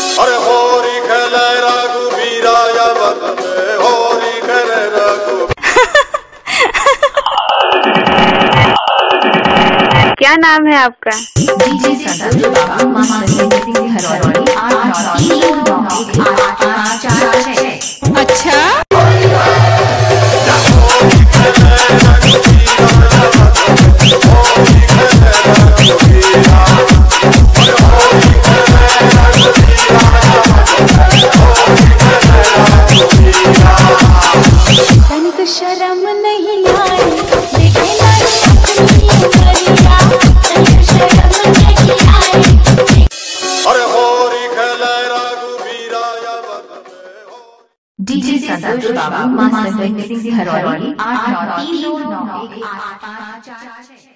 अरे होरी खेले रघुबीरा या बदले होरी खेले रघु। क्या नाम है आपका? डीजे संतोष बाबू मास्टर सिंह हरौली 893984446। अच्छा तनिक शर्म नहीं आई देखे अपनी उमरिया, तनिक शर्म नहीं आई। अरे होरी खेले रघुबीरा या बदले। डीजे संतोष बाबू मास्टर सिंह हरौली 893984446।